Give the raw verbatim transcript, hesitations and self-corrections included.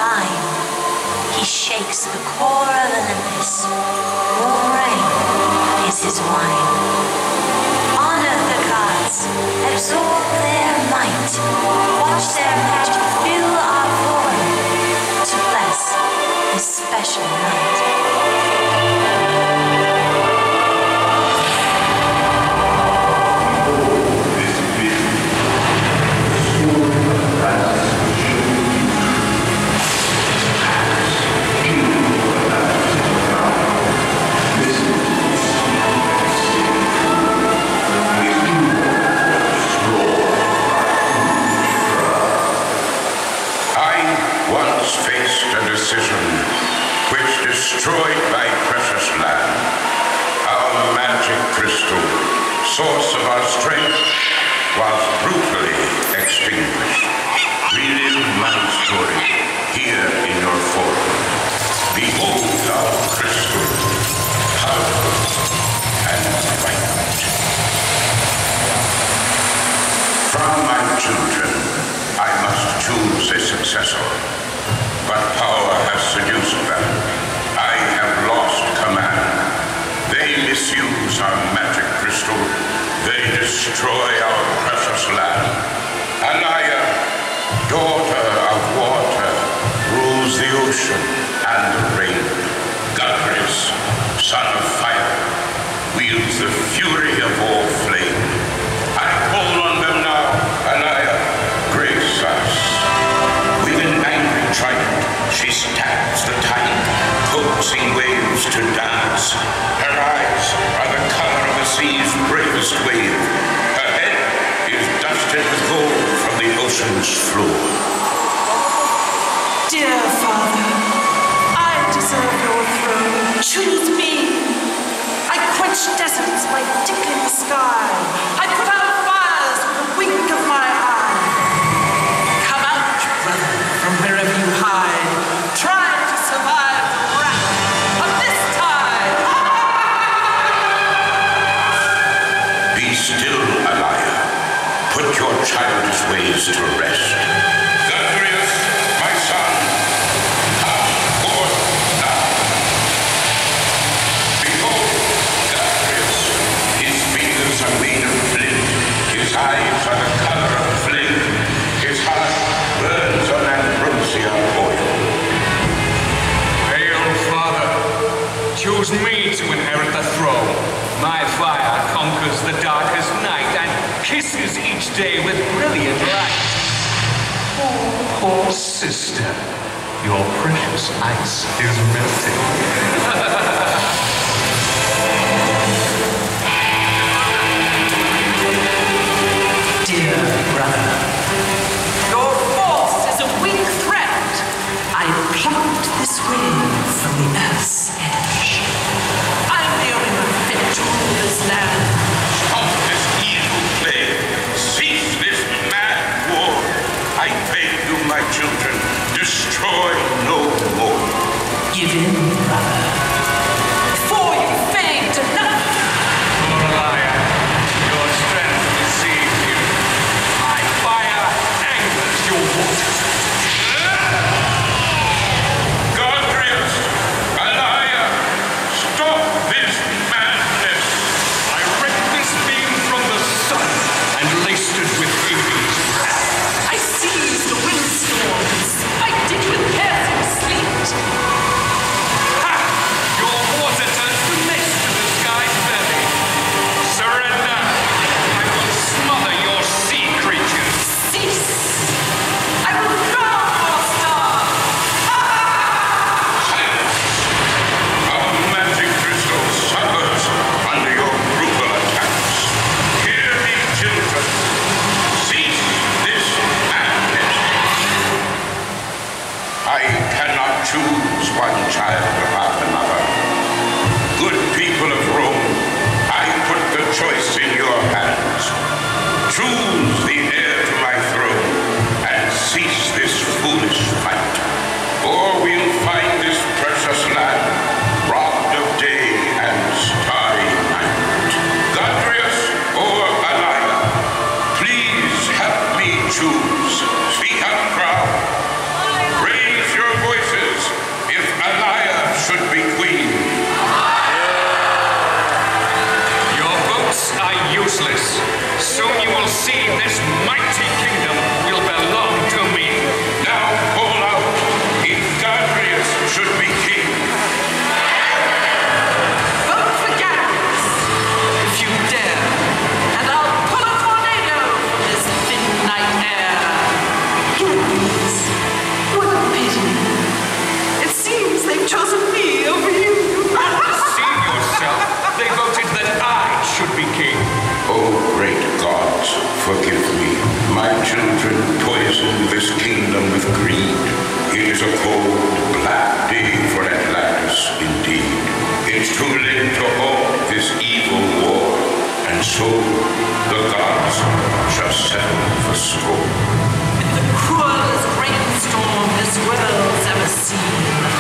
divine. He shakes the core of Olympus. Warm rain is his wine. Honor the gods, absorb their might. Watch their magic fill our form to bless this special night. Which destroyed thy precious land. Our magic crystal, source of our strength, was brutally extinguished. Relive my story here in your forum. Behold our crystal, powerful and vibrant. From my children, I must choose a successor. But power has seduced them. I have lost command. They misuse our magic crystal. They destroy our precious land. Anaya, daughter of water, rules the ocean and the rain. Gudris, son of fire, wields the fury of all flame. I call on them now. Anaya, grace us. With an angry trident, she stabs the tide, coaxing waves to dance. Her eyes are the color of the sea's bravest wave. Her head is dusted with gold from the ocean's floor. Dear Father, I deserve your throne. Choose me. I quench deserts by tickling the sky. I put out fires with the wink of my eye. Come out, brother, from wherever you hide. Try to survive the wrath of this tide. Be still, Alaya. Put your childish ways to rest. Gudrius, my son, come forth now. Behold, Gudrius. His fingers are made of flint. His eyes are the color of flame. His heart burns on ambrosia oil. Hail, Father. Choose me to inherit the throne. My fire conquers the darkest night and kisses each day with brilliant light. Oh, poor sister, your precious ice is melting. Dear brother, your force is a weak threat. I plucked this wave from the earth's edge. I'm the only one fit to rule this land. Stop this evil play. Cease this mad war. I beg you, my children, destroy no more. Give in, brother. Oh, great gods, forgive me. My children poison this kingdom with greed. It is a cold, black day for Atlantis, indeed. It's too late to halt this evil war, and so the gods shall settle for score. In the cruelest rainstorm this world's ever seen,